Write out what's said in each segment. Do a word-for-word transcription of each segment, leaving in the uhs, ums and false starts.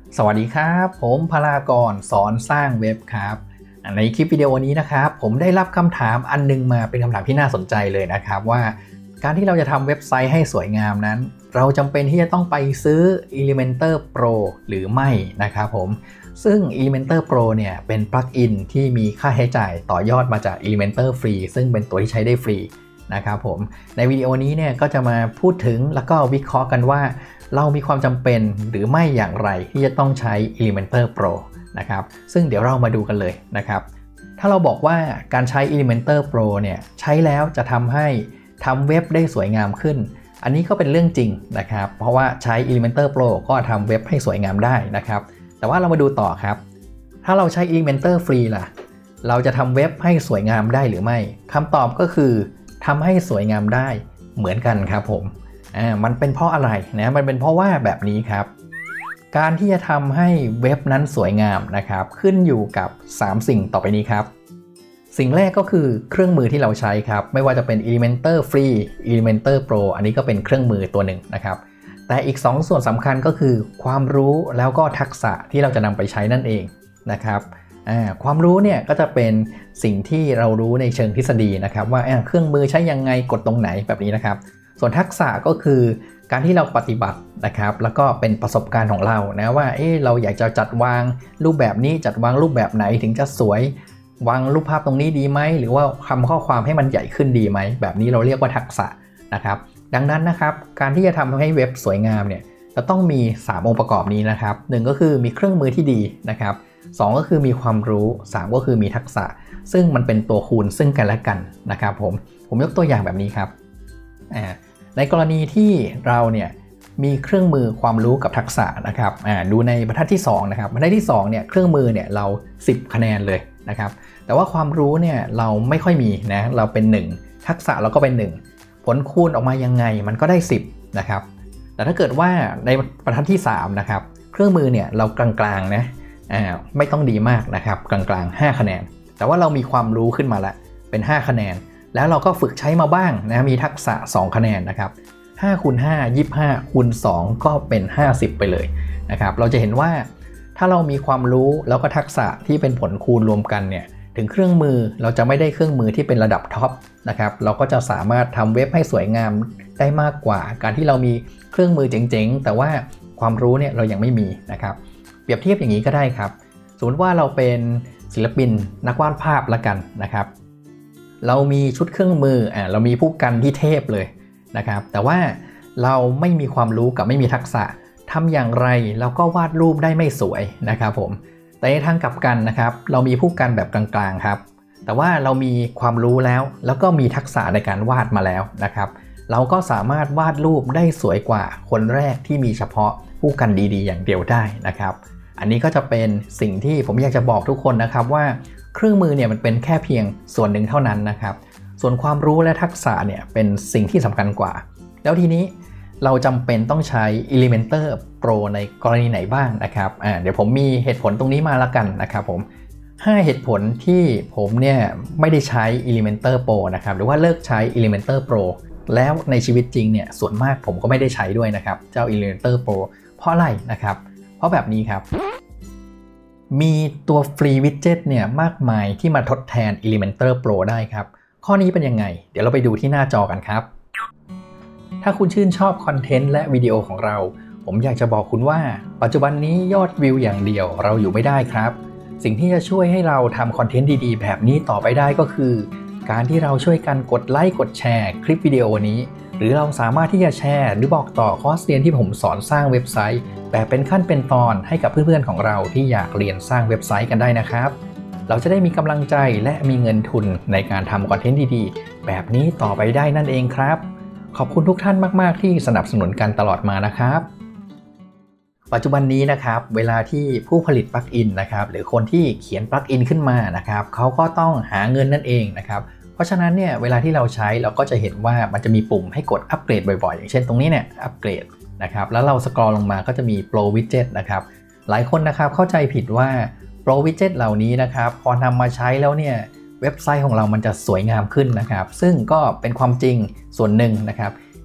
สวัสดีครับผมพลากรสอนสร้างเว็บครับในคลิปวิดีโอนี้นะครับผมได้รับคำถามอันนึงมาเป็นคำถามที่น่าสนใจเลยนะครับว่าการที่เราจะทำเว็บไซต์ให้สวยงามนั้นเราจำเป็นที่จะต้องไปซื้อ Elementor Pro หรือไม่นะครับผมซึ่ง Elementor Pro เนี่ยเป็นปลั๊กอินที่มีค่าใช้จ่ายต่อยอดมาจาก Elementor Free ซึ่งเป็นตัวที่ใช้ได้ฟรีนะครับผมในวิดีโอนี้เนี่ยก็จะมาพูดถึงแล้วก็วิเคราะห์กันว่าเรามีความจำเป็นหรือไม่อย่างไรที่จะต้องใช้ Elementor Pro นะครับซึ่งเดี๋ยวเรามาดูกันเลยนะครับถ้าเราบอกว่าการใช้ Elementor Pro เนี่ยใช้แล้วจะทำให้ทำเว็บได้สวยงามขึ้นอันนี้ก็เป็นเรื่องจริงนะครับเพราะว่าใช้ Elementor Pro ก็ทำเว็บให้สวยงามได้นะครับแต่ว่าเรามาดูต่อครับถ้าเราใช้ Elementor Free ล่ะเราจะทำเว็บให้สวยงามได้หรือไม่คำตอบก็คือทำให้สวยงามได้เหมือนกันครับผมอ่ามันเป็นเพราะอะไรนะมันเป็นเพราะว่าแบบนี้ครับการที่จะทำให้เว็บนั้นสวยงามนะครับขึ้นอยู่กับสามสิ่งต่อไปนี้ครับสิ่งแรกก็คือเครื่องมือที่เราใช้ครับไม่ว่าจะเป็น Elementor Free Elementor Pro อันนี้ก็เป็นเครื่องมือตัวหนึ่งนะครับแต่อีกสองส่วนสำคัญก็คือความรู้แล้วก็ทักษะที่เราจะนำไปใช้นั่นเองนะครับความรู้เนี่ยก็จะเป็นสิ่งที่เรารู้ในเชิงทฤษฎีนะครับว่าเครื่องมือใช้ยังไงกดตรงไหนแบบนี้นะครับส่วนทักษะก็คือการที่เราปฏิบัตินะครับแล้วก็เป็นประสบการณ์ของเรานะว่าเอ๊ะเราอยากจะจัดวางรูปแบบนี้จัดวางรูปแบบไหนถึงจะสวยวางรูปภาพตรงนี้ดีไหมหรือว่าคำข้อความให้มันใหญ่ขึ้นดีไหมแบบนี้เราเรียกว่าทักษะนะครับดังนั้นนะครับการที่จะทำให้เว็บสวยงามเนี่ยจะต้องมีสามองค์ประกอบนี้นะครับหนึ่งก็คือมีเครื่องมือที่ดีนะครับสองก็คือมีความรู้สามก็คือมีทักษะซึ่งมันเป็นตัวคูณซึ่งกันและกันนะครับผมผมยกตัวอย่างแบบนี้ครับในกรณีที่เราเนี่ยมีเครื่องมือความรู้กับทักษะนะครับดูในบรรทัดที่สองนะครับบรรทัดที่สองเนี่ยเครื่องมือเนี่ยเราสิบคะแนนเลยนะครับแต่ว่าความรู้เนี่ยเราไม่ค่อยมีนะเราเป็นหนึ่งทักษะเราก็เป็นหนึ่งผลคูณออกมายังไงมันก็ได้สิบนะครับแต่ถ้าเกิดว่าในบรรทัดที่สามนะครับเครื่องมือเนี่ยเรากลางๆนะอ่าไม่ต้องดีมากนะครับกลางๆห้าคะแนนแต่ว่าเรามีความรู้ขึ้นมาละเป็นห้าคะแนนแล้วเราก็ฝึกใช้มาบ้างนะมีทักษะสองคะแนนนะครับห้าคูณห้า ยี่สิบห้าคูณสองก็เป็นห้าสิบไปเลยนะครับเราจะเห็นว่าถ้าเรามีความรู้แล้วก็ทักษะที่เป็นผลคูณรวมกันเนี่ยถึงเครื่องมือเราจะไม่ได้เครื่องมือที่เป็นระดับท็อปนะครับเราก็จะสามารถทำเว็บให้สวยงามได้มากกว่าการที่เรามีเครื่องมือเจ๋งๆแต่ว่าความรู้เนี่ยเรายังไม่มีนะครับเปรียบเทียบอย่างนี้ก็ได้ครับสมมติว่าเราเป็นศิลปินนักวาดภาพละกันนะครับเรามีชุดเครื่องมืออ่าเรามีผู้กันที่เทพเลยนะครับแต่ว่าเราไม่มีความรู้กับไม่มีทักษะทำอย่างไรเราก็วาดรูปได้ไม่สวยนะครับผมแต่ในทางกลับกันนะครับเรามีผู้กันแบบกลางๆครับแต่ว่าเรามีความรู้แล้วแล้วก็มีทักษะในการวาดมาแล้วนะครับเราก็สามารถวาดรูปได้สวยกว่าคนแรกที่มีเฉพาะผู้กันดีๆอย่างเดียวได้นะครับอันนี้ก็จะเป็นสิ่งที่ผมอยากจะบอกทุกคนนะครับว่าเครื่องมือเนี่ยมันเป็นแค่เพียงส่วนหนึ่งเท่านั้นนะครับส่วนความรู้และทักษะเนี่ยเป็นสิ่งที่สำคัญกว่าแล้วทีนี้เราจำเป็นต้องใช้ Elementor Pro ในกรณีไหนบ้างนะครับอ่าเดี๋ยวผมมีเหตุผลตรงนี้มาแล้วกันนะครับผมห้าเหตุผลที่ผมเนี่ยไม่ได้ใช้ Elementor Pro นะครับหรือว่าเลิกใช้ Elementor Pro แล้วในชีวิตจริงเนี่ยส่วนมากผมก็ไม่ได้ใช้ด้วยนะครับเจ้า Elementor Pro เพราะอะไรนะครับเพราะแบบนี้ครับมีตัวฟรีวิดเจ็ตเนี่ยมากมายที่มาทดแทน Elementor Pro ได้ครับข้อนี้เป็นยังไงเดี๋ยวเราไปดูที่หน้าจอกันครับถ้าคุณชื่นชอบคอนเทนต์และวิดีโอของเราผมอยากจะบอกคุณว่าปัจจุบันนี้ยอดวิวอย่างเดียวเราอยู่ไม่ได้ครับสิ่งที่จะช่วยให้เราทำคอนเทนต์ดีๆแบบนี้ต่อไปได้ก็คือการที่เราช่วยกันกดไลค์กดแชร์คลิปวิดีโอนี้หรือเราสามารถที่จะแชร์หรือบอกต่อคอร์สเรียนที่ผมสอนสร้างเว็บไซต์แบบเป็นขั้นเป็นตอนให้กับเพื่อนๆของเราที่อยากเรียนสร้างเว็บไซต์กันได้นะครับเราจะได้มีกำลังใจและมีเงินทุนในการทำคอนเทนต์ดีๆแบบนี้ต่อไปได้นั่นเองครับขอบคุณทุกท่านมากๆที่สนับสนุนกันตลอดมานะครับปัจจุบันนี้นะครับเวลาที่ผู้ผลิตปลั๊กอินนะครับหรือคนที่เขียนปลั๊กอินขึ้นมานะครับเขาก็ต้องหาเงินนั่นเองนะครับเพราะฉะนั้นเนี่ยเวลาที่เราใช้เราก็จะเห็นว่ามันจะมีปุ่มให้กดอัปเกรดบ่อยๆอย่างเช่นตรงนี้เนี่ยอัปเกรดนะครับแล้วเราสครอลลงมาก็จะมี Pro Widget นะครับหลายคนนะครับเข้าใจผิดว่า Pro Widget เหล่านี้นะครับพอนำมาใช้แล้วเนี่ยเว็บไซต์ของเรามันจะสวยงามขึ้นนะครับซึ่งก็เป็นความจริงส่วนหนึ่งนะครับ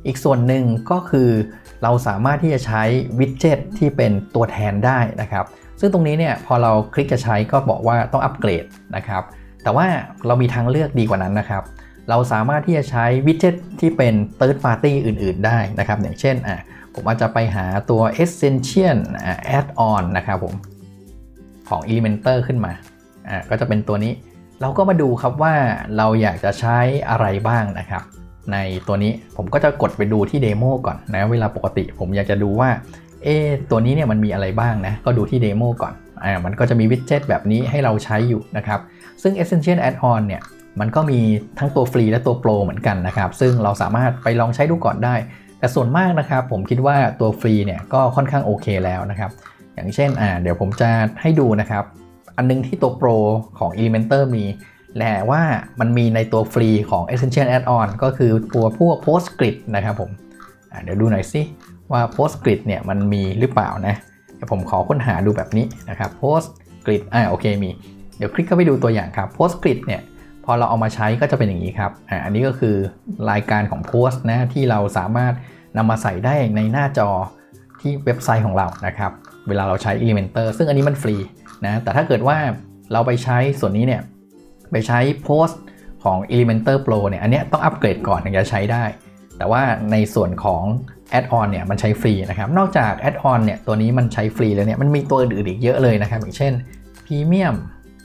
อีกส่วนหนึ่งก็คือเราสามารถที่จะใช้วิดเจ็ตที่เป็นตัวแทนได้นะครับซึ่งตรงนี้เนี่ยพอเราคลิกจะใช้ก็บอกว่าต้องอัปเกรดนะครับแต่ว่าเรามีทางเลือกดีกว่านั้นนะครับเราสามารถที่จะใช้วิดเจ็ตที่เป็น Third Party อื่นๆได้นะครับอย่างเช่นอ่ะผมอาจจะไปหาตัว Essential Add-on นะครับผมของ Elementor ขึ้นมาอ่ะก็จะเป็นตัวนี้เราก็มาดูครับว่าเราอยากจะใช้อะไรบ้างนะครับในตัวนี้ผมก็จะกดไปดูที่เดโมก่อนนะเวลาปกติผมอยากจะดูว่าเอตัวนี้เนี่ยมันมีอะไรบ้างนะก็ดูที่เดโมก่อนอ่ามันก็จะมีวิดเจ็ตแบบนี้ให้เราใช้อยู่นะครับซึ่ง Essential Add-on เนี่ยมันก็มีทั้งตัวฟรีและตัวโปรเหมือนกันนะครับซึ่งเราสามารถไปลองใช้ดูก่อนได้แต่ส่วนมากนะครับผมคิดว่าตัวฟรีเนี่ยก็ค่อนข้างโอเคแล้วนะครับอย่างเช่นอ่าเดี๋ยวผมจะให้ดูนะครับอันนึงที่ตัวโปรของ Elementor มีแต่ว่ามันมีในตัวฟรีของ Essential Add-on ก็คือตัวพวก PostScript นะครับผมเดี๋ยวดูหน่อยสิว่า PostScript เนี่ยมันมีหรือเปล่านะเดี๋ยวผมขอค้นหาดูแบบนี้นะครับ PostScript อ่าโอเคมีเดี๋ยวคลิกเข้าไปดูตัวอย่างครับ PostScript เนี่ยพอเราเอามาใช้ก็จะเป็นอย่างนี้ครับอ่าอันนี้ก็คือรายการของ Post นะที่เราสามารถนำมาใส่ได้ในหน้าจอที่เว็บไซต์ของเรานะครับเวลาเราใช้ Elementor ซึ่งอันนี้มันฟรีนะแต่ถ้าเกิดว่าเราไปใช้ส่วนนี้เนี่ยไปใช้ Post ของ Elementor Pro เนี่ยอันนี้ต้องอัปเกรดก่อนถึงจะใช้ได้แต่ว่าในส่วนของ Add-on เนี่ยมันใช้ฟรีนะครับนอกจาก Add-on เนี่ยตัวนี้มันใช้ฟรีแล้วเนี่ยมันมีตัวอื่นๆอีกเยอะเลยนะครับอย่างเช่น Premium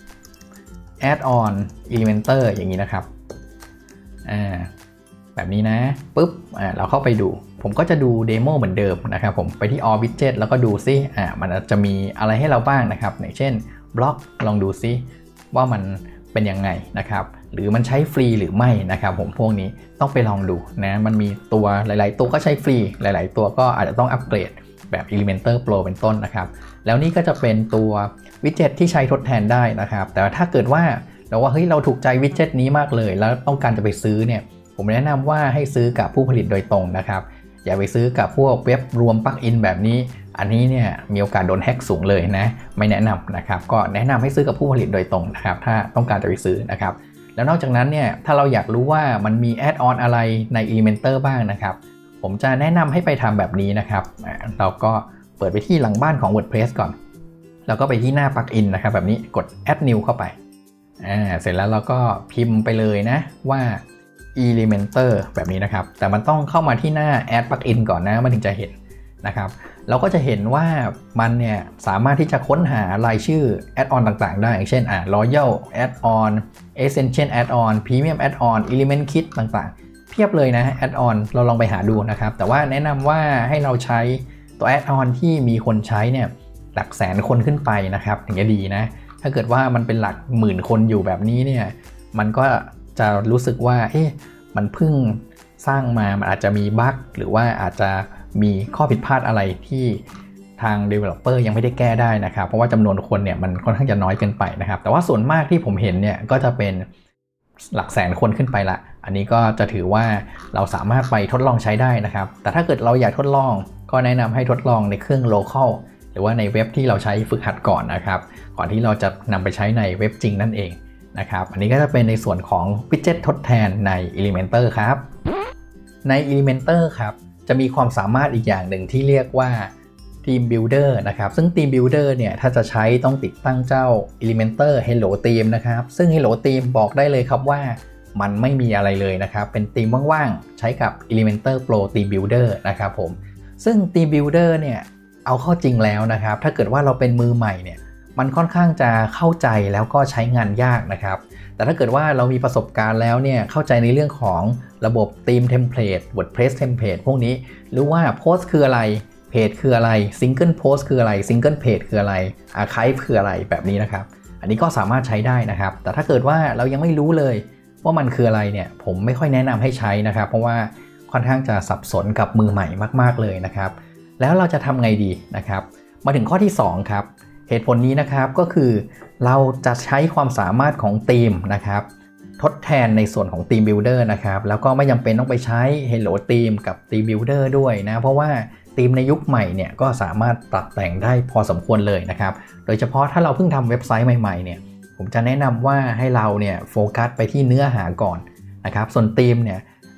Add-on Elementor อย่างนี้นะครับอ่าแบบนี้นะปุ๊บอ่าเราเข้าไปดูผมก็จะดูเดโมเหมือนเดิมนะครับผมไปที่ All Widget แล้วก็ดูซิอ่ามันจะมีอะไรให้เราบ้างนะครับอย่างเช่นบล็อกลองดูซิว่ามันเป็นยังไงนะครับหรือมันใช้ฟรีหรือไม่นะครับผมพวกนี้ต้องไปลองดูนะมันมีตัวหลายๆตัวก็ใช้ฟรีหลายๆตัวก็อาจจะต้องอัปเกรดแบบ Elementor Pro เป็นต้นนะครับแล้วนี่ก็จะเป็นตัววิดเจ็ตที่ใช้ทดแทนได้นะครับแต่ถ้าเกิดว่าเราว่าเฮ้ยเราถูกใจวิดเจ็ตนี้มากเลยแล้วต้องการจะไปซื้อเนี่ยผมแนะนำว่าให้ซื้อกับผู้ผลิตโดยตรงนะครับอย่าไปซื้อกับพวกเว็บรวมปลั๊กอินแบบนี้อันนี้เนี่ยมีโอกาสโดนแฮ็กสูงเลยนะไม่แนะนำนะครับก็แนะนำให้ซื้อกับผู้ผลิตโดยตรงนะครับถ้าต้องการจะไปซื้อนะครับแล้วนอกจากนั้นเนี่ยถ้าเราอยากรู้ว่ามันมีแอดออนอะไรใน Elementor บ้างนะครับผมจะแนะนำให้ไปทำแบบนี้นะครับเราก็เปิดไปที่หลังบ้านของ WordPress ก่อนแล้วก็ไปที่หน้าปลั๊กอินนะครับแบบนี้กด Add New เข้าไปอ่าเสร็จแล้วเราก็พิมพ์ไปเลยนะว่า Elementor แบบนี้นะครับแต่มันต้องเข้ามาที่หน้า Add Plugin ก่อนนะมันถึงจะเห็นนะครับเราก็จะเห็นว่ามันเนี่ยสามารถที่จะค้นหารายชื่อ Add-on ต่างๆได้อย่างเช่นอ่า Royal Add-on Essential Add-on Premium Add-on Element Kit ต่างๆเพียบเลยนะ Add-on เราลองไปหาดูนะครับแต่ว่าแนะนำว่าให้เราใช้ตัว Add-on ที่มีคนใช้เนี่ยหลักแสนคนขึ้นไปนะครับถึงจะดีนะถ้าเกิดว่ามันเป็นหลักหมื่นคนอยู่แบบนี้เนี่ยมันก็จะรู้สึกว่าเอ๊ะมันเพิ่งสร้างมามันอาจจะมีบั๊กหรือว่าอาจจะมีข้อผิดพลาดอะไรที่ทาง developer ยังไม่ได้แก้ได้นะครับเพราะว่าจำนวนคนเนี่ยมันค่อนข้างจะน้อยเกินไปนะครับแต่ว่าส่วนมากที่ผมเห็นเนี่ยก็จะเป็นหลักแสนคนขึ้นไปละอันนี้ก็จะถือว่าเราสามารถไปทดลองใช้ได้นะครับแต่ถ้าเกิดเราอยากทดลองก็แนะนำให้ทดลองในเครื่อง local หรือว่าในเว็บที่เราใช้ฝึกหัดก่อนนะครับก่อนที่เราจะนำไปใช้ในเว็บจริงนั่นเองนะครับอันนี้ก็จะเป็นในส่วนของ widget ทดแทนใน Elementor ครับใน Elementor ครับจะมีความสามารถอีกอย่างหนึ่งที่เรียกว่า Theme Builder นะครับซึ่ง Theme Builder เนี่ยถ้าจะใช้ต้องติดตั้งเจ้า Elementor Hello Theme นะครับซึ่ง Hello Theme บอกได้เลยครับว่ามันไม่มีอะไรเลยนะครับเป็นธีมว่างๆใช้กับ Elementor Pro Theme Builder นะครับผมซึ่ง Theme Builder เนี่ยเอาเข้าจริงแล้วนะครับถ้าเกิดว่าเราเป็นมือใหม่เนี่ยมันค่อนข้างจะเข้าใจแล้วก็ใช้งานยากนะครับแต่ถ้าเกิดว่าเรามีประสบการณ์แล้วเนี่ยเข้าใจในเรื่องของระบบธีมเทมเพลต WordPress เทมเพลตพวกนี้หรือว่าโพสต์คืออะไรเพจคืออะไร Single Post คืออะไร Single Page คืออะไร Archive คืออะไรแบบนี้นะครับอันนี้ก็สามารถใช้ได้นะครับแต่ถ้าเกิดว่าเรายังไม่รู้เลยว่ามันคืออะไรเนี่ยผมไม่ค่อยแนะนำให้ใช้นะครับเพราะว่าค่อนข้างจะสับสนกับมือใหม่มากๆเลยนะครับแล้วเราจะทำไงดีนะครับมาถึงข้อที่สองครับเหตุผลนี้นะครับก็คือเราจะใช้ความสามารถของธีมนะครับทดแทนในส่วนของ Theme Builder นะครับแล้วก็ไม่จำเป็นต้องไปใช้ Hello Theme กับ Theme Builder ด้วยนะเพราะว่าธีมในยุคใหม่เนี่ยก็สามารถปรับแต่งได้พอสมควรเลยนะครับโดยเฉพาะถ้าเราเพิ่งทำเว็บไซต์ใหม่ๆเนี่ยผมจะแนะนำว่าให้เราเนี่ยโฟกัสไปที่เนื้อหาก่อนนะครับส่วนธีมเนี่ย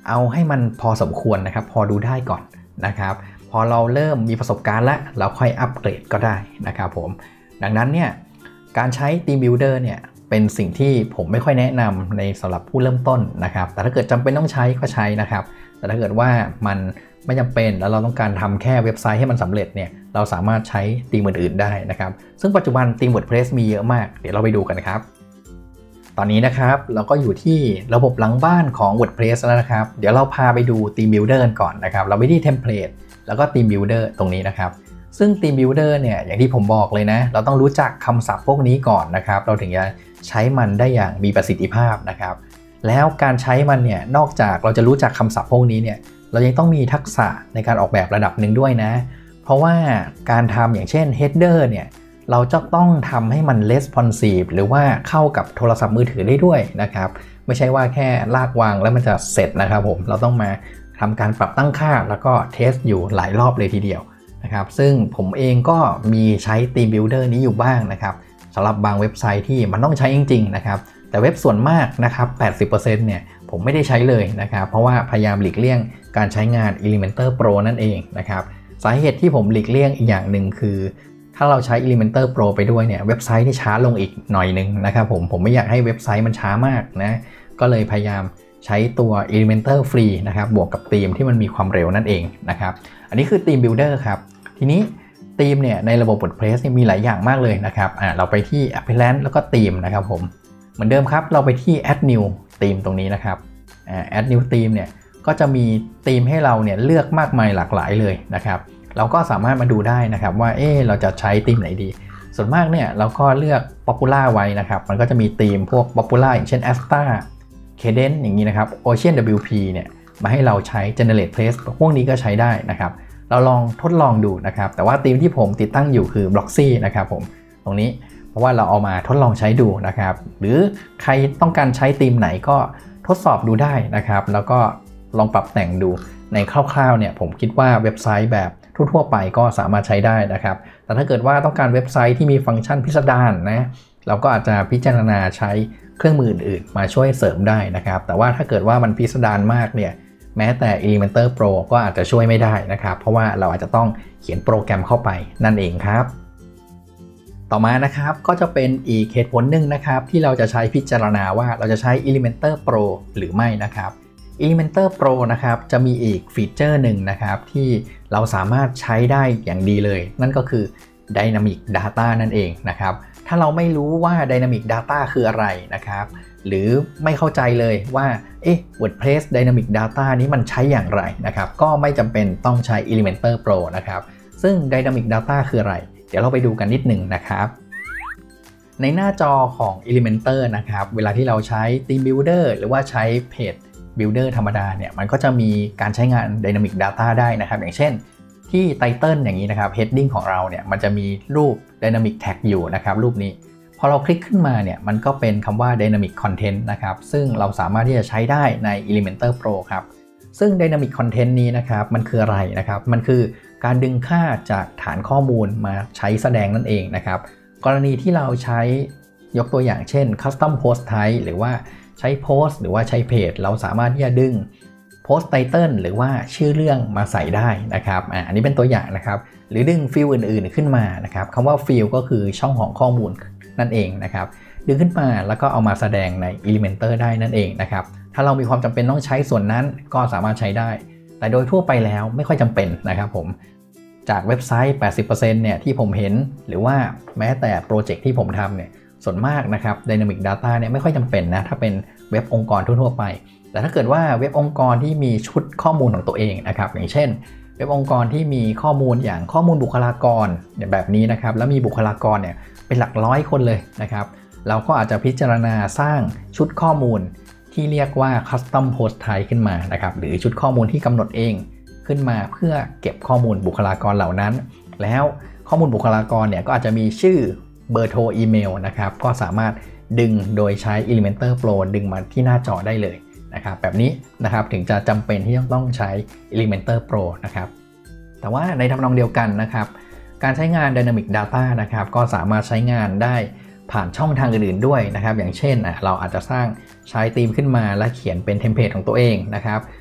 เอาให้มันพอสมควรนะครับพอดูได้ก่อนนะครับพอเราเริ่มมีประสบการณ์แล้วเราค่อยอัปเกรดก็ได้นะครับผมดังนั้นเนี่ยการใช้ Theme Builder เนี่ยเป็นสิ่งที่ผมไม่ค่อยแนะนำในสำหรับผู้เริ่มต้นนะครับแต่ถ้าเกิดจำเป็นต้องใช้ก็ใช้นะครับแต่ถ้าเกิดว่ามันไม่จำเป็นแล้วเราต้องการทำแค่เว็บไซต์ให้มันสำเร็จเนี่ยเราสามารถใช้ธีมอื่นๆได้นะครับซึ่งปัจจุบันธีม WordPress มีเยอะมากเดี๋ยวเราไปดูกันครับตอนนี้นะครับเราก็อยู่ที่ระบบหลังบ้านของ WordPress แล้วนะครับเดี๋ยวเราพาไปดู Theme Builder กันก่อนนะครับเราไปที่ Template แล้วก็ Theme Builder ตรงนี้นะครับซึ่ง Theme Builder เนี่ยอย่างที่ผมบอกเลยนะเราต้องรู้จักคำศัพท์พวกนี้ก่อนนะครับเราถึงจะใช้มันได้อย่างมีประสิทธิภาพนะครับแล้วการใช้มันเนี่ยนอกจากเราจะรู้จักคำศัพท์พวกนี้เนี่ยเรายังต้องมีทักษะในการออกแบบระดับหนึ่งด้วยนะเพราะว่าการทำอย่างเช่น header เนี่ยเราจะต้องทำให้มัน responsive หรือว่าเข้ากับโทรศัพท์มือถือได้ด้วยนะครับไม่ใช่ว่าแค่ลากวางแล้วมันจะเสร็จนะครับผมเราต้องมาทำการปรับตั้งค่าแล้วก็เทสอยู่หลายรอบเลยทีเดียวนะครับซึ่งผมเองก็มีใช้ Theme Builder นี้อยู่บ้างนะครับสำหรับบางเว็บไซต์ที่มันต้องใช้จริงๆนะครับแต่เว็บส่วนมากนะครับ แปดสิบเปอร์เซ็นต์ เนี่ยผมไม่ได้ใช้เลยนะครับเพราะว่าพยายามหลีกเลี่ยงการใช้งาน Elementor Pro นั่นเองนะครับสาเหตุที่ผมหลีกเลี่ยงอีกอย่างหนึ่งคือถ้าเราใช้ Elementor Pro ไปด้วยเนี่ยเว็บไซต์ที่ช้าลงอีกหน่อยนึงนะครับผมผมไม่อยากให้เว็บไซต์มันช้ามากนะก็เลยพยายามใช้ตัว Elementor ฟรีนะครับบวกกับธีมที่มันมีความเร็วนั่นเองนะครับอันนี้คือ Theme Builder ครับทีนี้ธีมเนี่ยในระบบ WordPress มีหลายอย่างมากเลยนะครับอ่าเราไปที่ Appearance แล้วก็ธีมนะครับผมเหมือนเดิมครับเราไปที่ Add New Theme ตรงนี้นะครับอ่า Add New Theme เนี่ยก็จะมีธีมให้เราเนี่ยเลือกมากมายหลากหลายเลยนะครับเราก็สามารถมาดูได้นะครับว่าเออเราจะใช้ธีมไหนดีส่วนมากเนี่ยเราก็เลือก Popular ไว้นะครับมันก็จะมีธีมพวก Popular อย่างเช่น Asta Cadence อย่างนี้นะครับ Ocean ดับเบิลยู พี เนี่ยมาให้เราใช้ Generate Place พวกนี้ก็ใช้ได้นะครับเราลองทดลองดูนะครับแต่ว่าธีมที่ผมติดตั้งอยู่คือ Bloxy นะครับผมตรงนี้เพราะว่าเราเอามาทดลองใช้ดูนะครับหรือใครต้องการใช้ธีมไหนก็ทดสอบดูได้นะครับแล้วก็ลองปรับแต่งดูในคร่าวๆเนี่ยผมคิดว่าเว็บไซต์แบบทั่วๆไปก็สามารถใช้ได้นะครับแต่ถ้าเกิดว่าต้องการเว็บไซต์ที่มีฟังก์ชันพิสดารนะเราก็อาจจะพิจารณาใช้เครื่องมืออื่นๆมาช่วยเสริมได้นะครับแต่ว่าถ้าเกิดว่ามันพิสดารมากเนี่ยแม้แต่ Elementor Pro ก็อาจจะช่วยไม่ได้นะครับเพราะว่าเราอาจจะต้องเขียนโปรแกรมเข้าไปนั่นเองครับต่อมานะครับก็จะเป็นอีกเหตุผลหนึ่งนะครับที่เราจะใช้พิจารณาว่าเราจะใช้ Elementor Pro หรือไม่นะครับ Elementor Pro นะครับจะมีอีกฟีเจอร์หนึ่งนะครับที่เราสามารถใช้ได้อย่างดีเลยนั่นก็คือ Dynamic Data นั่นเองนะครับถ้าเราไม่รู้ว่า Dynamic Data คืออะไรนะครับหรือไม่เข้าใจเลยว่าเอ๊ะ WordPress Dynamic Data นี้มันใช้อย่างไรนะครับก็ไม่จำเป็นต้องใช้ Elementor Pro นะครับซึ่ง Dynamic Data คืออะไรเดี๋ยวเราไปดูกันนิดหนึ่งนะครับในหน้าจอของ Elementor นะครับเวลาที่เราใช้ Theme Builder หรือว่าใช้เพจ Builder ธรรมดาเนี่ยมันก็จะมีการใช้งาน Dynamic Data ได้นะครับอย่างเช่นที่ Title อย่างนี้นะครับ Heading ของเราเนี่ยมันจะมีรูป Dynamic Tag อยู่นะครับรูปนี้พอเราคลิกขึ้นมาเนี่ยมันก็เป็นคำว่า Dynamic Content นะครับซึ่งเราสามารถที่จะใช้ได้ใน Elementor Pro ครับซึ่ง Dynamic Content นี้นะครับมันคืออะไรนะครับมันคือการดึงค่าจากฐานข้อมูลมาใช้แสดงนั่นเองนะครับกรณีที่เราใช้ยกตัวอย่างเช่น Custom Post Type หรือว่าใช้ Post หรือว่าใช้เพจเราสามารถที่จะดึง Post Title หรือว่าชื่อเรื่องมาใส่ได้นะครับอ่าอันนี้เป็นตัวอย่างนะครับหรือดึงฟิลอื่นๆขึ้นมานะครับคำว่าฟิลก็คือช่องของข้อมูลนั่นเองนะครับดึงขึ้นมาแล้วก็เอามาแสดงใน Elementor ได้นั่นเองนะครับถ้าเรามีความจำเป็นต้องใช้ส่วนนั้นก็สามารถใช้ได้แต่โดยทั่วไปแล้วไม่ค่อยจำเป็นนะครับผมจากเว็บไซต์ แปดสิบเปอร์เซ็นต์ เนี่ยที่ผมเห็นหรือว่าแม้แต่โปรเจกต์ที่ผมทำเนี่ยส่วนมากนะครับ Dynamic Data เนี่ยไม่ค่อยจำเป็นนะถ้าเป็นเว็บองค์กรทั่วๆไปแต่ถ้าเกิดว่าเว็บองค์กรที่มีชุดข้อมูลของตัวเองนะครับอย่างเช่นเว็บองค์กรที่มีข้อมูลอย่างข้อมูลบุคลากรแบบนี้นะครับแล้วมีบุคลากรเนี่ยเป็นหลักร้อยคนเลยนะครับเราก็อาจจะพิจารณาสร้างชุดข้อมูลที่เรียกว่า Custom Post Type ขึ้นมานะครับหรือชุดข้อมูลที่กำหนดเองขึ้นมาเพื่อเก็บข้อมูลบุคลากรเหล่านั้นแล้วข้อมูลบุคลากรเนี่ยก็อาจจะมีชื่อเบอร์โทรอีเมลนะครับก็สามารถดึงโดยใช้ Elementor Pro ดึงมาที่หน้าจอได้เลยนะครับแบบนี้นะครับถึงจะจำเป็นที่ต้องใช้ Elementor Pro นะครับแต่ว่าในทำนองเดียวกันนะครับการใช้งาน Dynamic Data นะครับก็สามารถใช้งานได้ผ่านช่องทางอื่นๆด้วยนะครับอย่างเช่นเราอาจจะสร้างใช้ธีมขึ้นมาและเขียนเป็นเทมเพลตของตัวเองนะครับ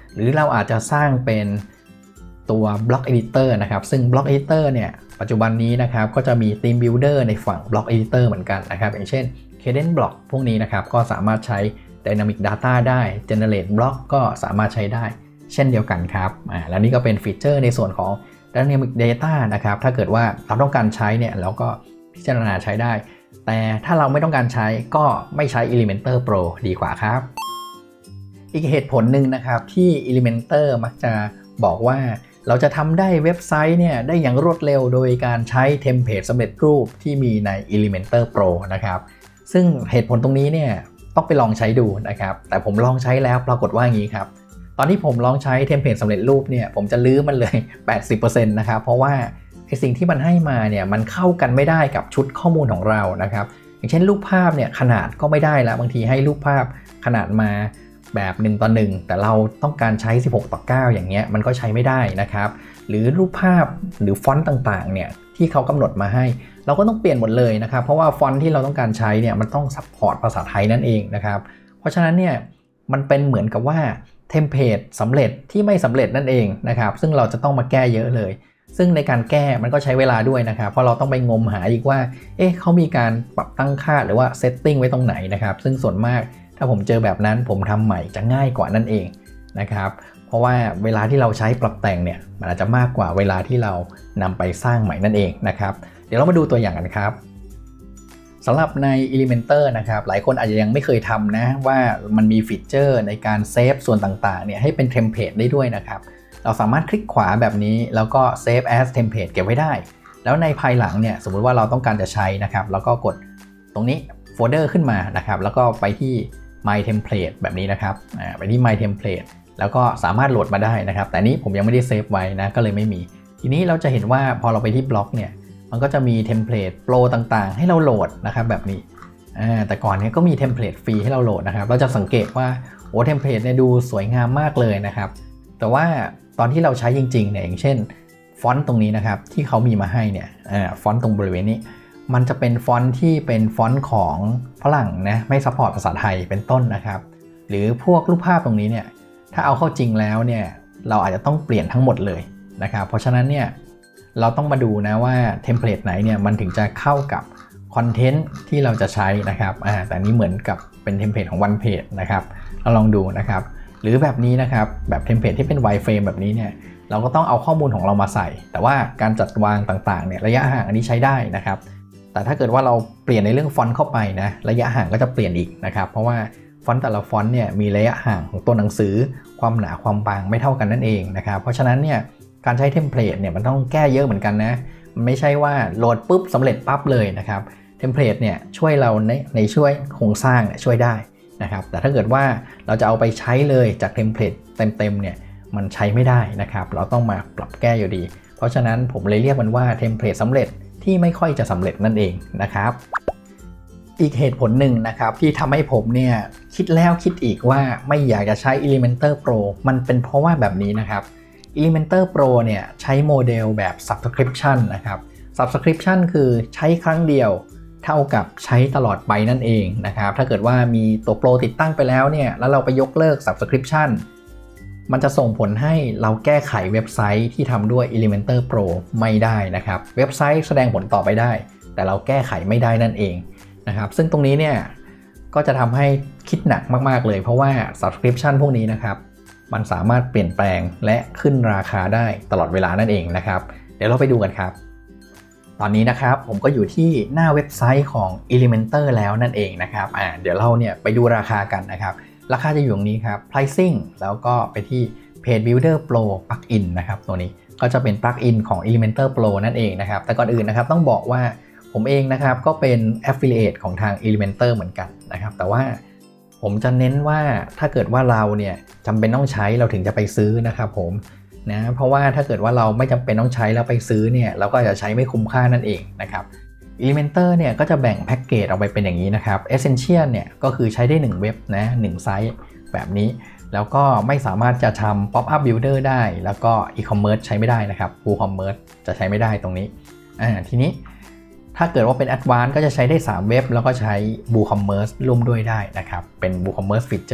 หรือเราอาจจะสร้างเป็นตัว Block Editor นะครับซึ่ง Block Editor เนี่ยปัจจุบันนี้นะครับก็จะมี Theme Builder ในฝั่ง Block Editor เหมือนกันนะครับอย่างเช่น Cadence Block พวกนี้นะครับก็สามารถใช้ Dynamic Data ได้ Generate Block ก็สามารถใช้ได้เช่นเดียวกันครับอ่าแล้วนี่ก็เป็นฟีเจอร์ในส่วนของ Dynamic Data นะครับถ้าเกิดว่าเราต้องการใช้เนี่ยเราก็พิจารณาใช้ได้แต่ถ้าเราไม่ต้องการใช้ก็ไม่ใช้ Elementor Pro ดีกว่าครับอีกเหตุผลหนึ่งนะครับที่ Elementor มักจะบอกว่าเราจะทำได้เว็บไซต์เนี่ยได้อย่างรวดเร็วโดยการใช้เทมเพลตสำเร็จรูปที่มีใน Elementor Pro นะครับซึ่งเหตุผลตรงนี้เนี่ยต้องไปลองใช้ดูนะครับแต่ผมลองใช้แล้วปรากฏว่าอย่างนี้ครับตอนที่ผมลองใช้เทมเพลตสำเร็จรูปเนี่ยผมจะลื้อมันเลย แปดสิบเปอร์เซ็นต์ นะครับเพราะว่าไอ้สิ่งที่มันให้มาเนี่ยมันเข้ากันไม่ได้กับชุดข้อมูลของเรานะครับอย่างเช่นรูปภาพเนี่ยขนาดก็ไม่ได้แล้วบางทีให้รูปภาพขนาดมาแบบหนึ่งต่อหนึ่งแต่เราต้องการใช้สิบหกต่อเก้าอย่างเงี้ยมันก็ใช้ไม่ได้นะครับหรือรูปภาพหรือฟอนต์ต่างๆเนี่ยที่เขากำหนดมาให้เราก็ต้องเปลี่ยนหมดเลยนะครับเพราะว่าฟอนต์ที่เราต้องการใช้เนี่ยมันต้องซัพพอร์ตภาษาไทยนั่นเองนะครับเพราะฉะนั้นเนี่ยมันเป็นเหมือนกับว่าเทมเพลตสำเร็จที่ไม่สำเร็จนั่นเองนะครับซึ่งเราจะต้องมาแก้เยอะเลยซึ่งในการแก้มันก็ใช้เวลาด้วยนะครับเพราะเราต้องไปงมหาอีกว่าเอ๊ะเขามีการปรับตั้งค่าหรือว่าเซตติ้งไว้ตรงไหนนะครับซึ่งส่วนมากถ้าผมเจอแบบนั้นผมทำใหม่จะง่ายกว่านั่นเองนะครับเพราะว่าเวลาที่เราใช้ปรับแต่งเนี่ยมันอาจจะมากกว่าเวลาที่เรานำไปสร้างใหม่นั่นเองนะครับเดี๋ยวเรามาดูตัวอย่างกันครับสำหรับใน Elementor นะครับหลายคนอาจจะยังไม่เคยทำนะว่ามันมีฟีเจอร์ในการเซฟส่วนต่างๆเนี่ยให้เป็นเทมเพลตได้ด้วยนะครับเราสามารถคลิกขวาแบบนี้แล้วก็ Save as Template เก็บไว้ได้แล้วในภายหลังเนี่ยสมมุติว่าเราต้องการจะใช้นะครับแล้วก็กดตรงนี้โฟลเดอร์ขึ้นมานะครับแล้วก็ไปที่ My Template แบบนี้นะครับไปที่ My Template แล้วก็สามารถโหลดมาได้นะครับแต่นี้ผมยังไม่ได้เซฟไว้นะก็เลยไม่มีทีนี้เราจะเห็นว่าพอเราไปที่บล็อกเนี่ยมันก็จะมีเทมเพลตโปรต่างๆให้เราโหลดนะครับแบบนี้แต่ก่อนนี้ก็มีเทมเพลตฟรีให้เราโหลดนะครับเราจะสังเกตว่าโอ้เทมเพลตเนี่ยดูสวยงามมากเลยนะครับแต่ว่าตอนที่เราใช้จริงๆเนี่ยอย่างเช่นฟอนต์ตรงนี้นะครับที่เขามีมาให้เนี่ยฟอนต์ตรงบริเวณนี้มันจะเป็นฟอนต์ที่เป็นฟอนต์ของฝรั่งนะไม่ซัพพอร์ตภาษาไทยเป็นต้นนะครับหรือพวกรูปภาพตรงนี้เนี่ยถ้าเอาเข้าจริงแล้วเนี่ยเราอาจจะต้องเปลี่ยนทั้งหมดเลยนะครับเพราะฉะนั้นเนี่ยเราต้องมาดูนะว่าเทมเพลตไหนเนี่ยมันถึงจะเข้ากับคอนเทนต์ที่เราจะใช้นะครับอ่าแต่นี้เหมือนกับเป็นเทมเพลตของ One Page นะครับเราลองดูนะครับหรือแบบนี้นะครับแบบเทมเพลตที่เป็น wireframe แบบนี้เนี่ยเราก็ต้องเอาข้อมูลของเรามาใส่แต่ว่าการจัดวางต่างๆเนี่ยระยะห่างอันนี้ใช้ได้นะครับแต่ถ้าเกิดว่าเราเปลี่ยนในเรื่องฟอนต์เข้าไปนะระยะห่างก็จะเปลี่ยนอีกนะครับเพราะว่าฟอนต์แต่ละฟอนต์เนี่ยมีระยะห่างของตัวหนังสือความหนาความบางไม่เท่ากันนั่นเองนะครับเพราะฉะนั้นเนี่ยการใช้เทมเพลตเนี่ยมันต้องแก้เยอะเหมือนกันนะมันไม่ใช่ว่าโหลดปุ๊บสำเร็จปั๊บเลยนะครับเทมเพลตเนี่ยช่วยเราในในช่วยโครงสร้างเนี่ยช่วยได้นะครับแต่ถ้าเกิดว่าเราจะเอาไปใช้เลยจากเทมเพลตเต็มๆเนี่ยมันใช้ไม่ได้นะครับเราต้องมาปรับแก้อยู่ดีเพราะฉะนั้นผมเลยเรียกมันว่าเทมเพลตสำเร็จที่ไม่ค่อยจะสำเร็จนั่นเองนะครับอีกเหตุผลหนึ่งนะครับที่ทำให้ผมเนี่ยคิดแล้วคิดอีกว่าไม่อยากจะใช้ Elementor Pro มันเป็นเพราะว่าแบบนี้นะครับ Elementor Pro เนี่ยใช้โมเดลแบบ Subscription นะครับ Subscription คือใช้ครั้งเดียวเท่ากับใช้ตลอดไปนั่นเองนะครับถ้าเกิดว่ามีตัวโปรติดตั้งไปแล้วเนี่ยแล้วเราไปยกเลิก Subscription มันจะส่งผลให้เราแก้ไขเว็บไซต์ที่ทำด้วย Elementor Pro ไม่ได้นะครับเว็บไซต์แสดงผลต่อไปได้แต่เราแก้ไขไม่ได้นั่นเองนะครับซึ่งตรงนี้เนี่ยก็จะทำให้คิดหนักมากๆเลยเพราะว่า Subscription พวกนี้นะครับมันสามารถเปลี่ยนแปลงและขึ้นราคาได้ตลอดเวลานั่นเองนะครับเดี๋ยวเราไปดูกันครับตอนนี้นะครับผมก็อยู่ที่หน้าเว็บไซต์ของ Elementor แล้วนั่นเองนะครับอ่าเดี๋ยวเราเนี่ยไปดูราคากันนะครับราคาจะอยู่ตรงนี้ครับ pricing แล้วก็ไปที่ Page Builder Pro Plugin นะครับตัวนี้ก็จะเป็น Plugin ของ Elementor Pro นั่นเองนะครับแต่ก่อนอื่นนะครับต้องบอกว่าผมเองนะครับก็เป็น Affiliate ของทาง Elementor เหมือนกันนะครับแต่ว่าผมจะเน้นว่าถ้าเกิดว่าเราเนี่ยจำเป็นต้องใช้เราถึงจะไปซื้อนะครับผมนะเพราะว่าถ้าเกิดว่าเราไม่จำเป็นต้องใช้แล้วไปซื้อเนี่ยเราก็จะใช้ไม่คุ้มค่านั่นเองนะครับ Elementor เนี่ยก็จะแบ่งแพ็กเกจออกไปเป็นอย่างนี้นะครับ Essential เนี่ยก็คือใช้ได้หนึ่งเว็บนะหนึ่งไซต์แบบนี้แล้วก็ไม่สามารถจะทำ Pop up Builder ได้แล้วก็ E-commerce ใช้ไม่ได้นะครับ WooCommerce จะใช้ไม่ได้ตรงนี้อ่าทีนี้ถ้าเกิดว่าเป็น Advanced ก็จะใช้ได้สามเว็บแล้วก็ใช้ WooCommerce ร่วมด้วยได้นะครับเป็น WooCommerce Feature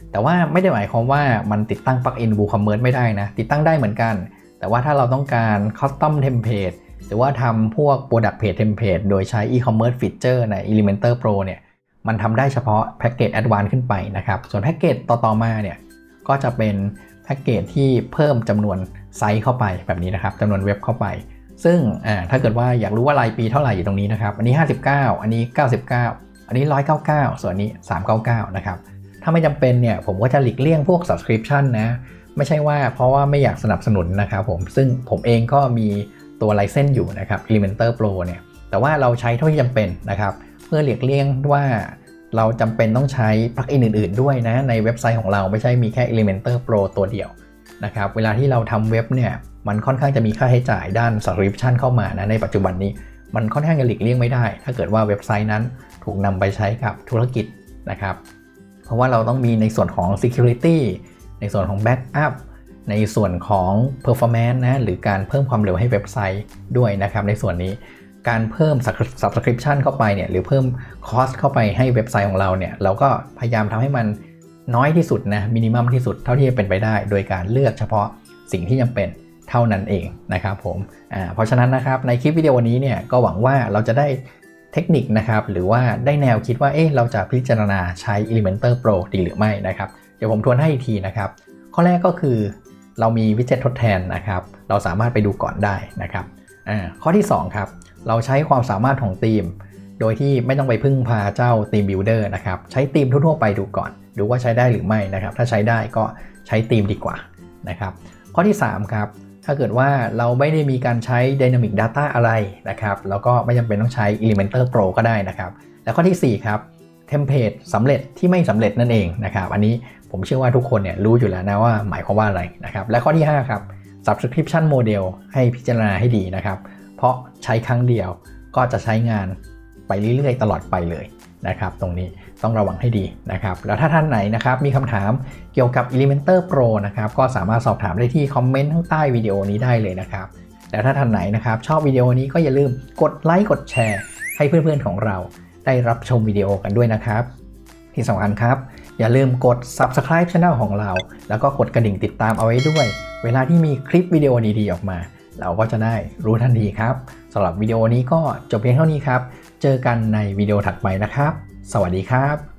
แต่ว่าไม่ได้หมายความว่ามันติดตั้งปลั๊กอิน WooCommerce ไม่ได้นะติดตั้งได้เหมือนกันแต่ว่าถ้าเราต้องการ Custom Template หรือว่าทำพวก Product Page Template โดยใช้ E-commerce Feature ใน Elementor Pro เนี่ยมันทำได้เฉพาะแพ็กเกจ Advanced ขึ้นไปนะครับส่วนแพ็กเกจต่อๆมาเนี่ยก็จะเป็นแพ็กเกจที่เพิ่มจำนวนไซต์เข้าไปแบบนี้นะครับจำนวนเว็บเข้าไปซึ่งถ้าเกิดว่าอยากรู้ว่ารายปีเท่าไหร่อยู่ตรงนี้นะครับอันนี้ห้าสิบเก้าอันนี้เก้าสิบเก้าอันนี้หนึ่งร้อยเก้าสิบเก้าส่วนนี้สามร้อยเก้าสิบเก้านะครับถ้าไม่จำเป็นเนี่ยผมก็จะหลีกเลี่ยงพวก Subscription นะไม่ใช่ว่าเพราะว่าไม่อยากสนับสนุนนะครับผมซึ่งผมเองก็มีตัว License อยู่นะครับ Elementor Pro เนี่ยแต่ว่าเราใช้เท่าที่จำเป็นนะครับเพื่อหลีกเลี่ยงว่าเราจำเป็นต้องใช้ปลั๊กอินอื่นๆด้วยนะในเว็บไซต์ของเราไม่ใช่มีแค่ Elementor Pro ตัวเดียวนะครับเวลาที่เราทำเว็บเนี่ยมันค่อนข้างจะมีค่าใช้จ่ายด้าน Subscription เข้ามานะในปัจจุบันนี้มันค่อนข้างจะหลีกเลี่ยงไม่ได้ถ้าเกิดว่าเว็บไซต์นั้นถูกนำไปใช้กับธุรกิจนะครับเพราะว่าเราต้องมีในส่วนของ Security ในส่วนของ Backup ในส่วนของ Performance นะหรือการเพิ่มความเร็วให้เว็บไซต์ด้วยนะครับในส่วนนี้การเพิ่ม Subscription เข้าไปเนี่ยหรือเพิ่ม Cost เข้าไปให้เว็บไซต์ของเราเนี่ยเราก็พยายามทำให้มันน้อยที่สุดนะมินิมัมที่สุดเท่าที่จะเป็นไปได้โดยการเลือกเฉพาะสิ่งที่จำเป็นเท่านั้นเองนะครับผมอ่าเพราะฉะนั้นนะครับในคลิปวิดีโอนี้เนี่ยก็หวังว่าเราจะได้เทคนิคนะครับหรือว่าได้แนวคิดว่าเอ๊ะเราจะพิจารณาใช้ Elementor Pro ดีหรือไม่นะครับเดี๋ยวผมทวนให้อีกทีนะครับข้อแรกก็คือเรามีวิดเจ็ตทดแทนนะครับเราสามารถไปดูก่อนได้นะครับอ่าข้อที่สองครับเราใช้ความสามารถของธีมโดยที่ไม่ต้องไปพึ่งพาเจ้าธีมบิลดเออร์นะครับใช้ธีมทั่วๆไปดูก่อนดูว่าใช้ได้หรือไม่นะครับถ้าใช้ได้ก็ใช้ธีมดีกว่านะครับข้อที่สามครับถ้าเกิดว่าเราไม่ได้มีการใช้ Dynamic Data อะไรนะครับแล้วก็ไม่จำเป็นต้องใช้ Elementor Pro ก็ได้นะครับและข้อที่สี่ครับเทมเพลตสำเร็จที่ไม่สำเร็จนั่นเองนะครับอันนี้ผมเชื่อว่าทุกคนเนี่ยรู้อยู่แล้วนะว่าหมายความว่าอะไรนะครับและข้อที่ห้าครับ Subscription Model ให้พิจารณาให้ดีนะครับเพราะใช้ครั้งเดียวก็จะใช้งานไปเรื่อยๆตลอดไปเลยนะครับตรงนี้ต้องระวังให้ดีนะครับแล้วถ้าท่านไหนนะครับมีคำถามเกี่ยวกับ Elementor Pro นะครับก็สามารถสอบถามได้ที่คอมเมนต์ข้างใต้วิดีโอนี้ได้เลยนะครับแล้วถ้าท่านไหนนะครับชอบวิดีโอนี้ก็อย่าลืมกดไลค์กดแชร์ให้เพื่อนๆของเราได้รับชมวิดีโอกันด้วยนะครับที่สำคัญครับอย่าลืมกด Subscribe Channel ของเราแล้วก็กดกระดิ่งติดตามเอาไว้ด้วยเวลาที่มีคลิปวิดีโอดีๆออกมาเราก็จะได้รู้ทันทีครับสำหรับวิดีโอนี้ก็จบเพียงเท่านี้ครับเจอกันในวิดีโอถัดไปนะครับสวัสดีครับ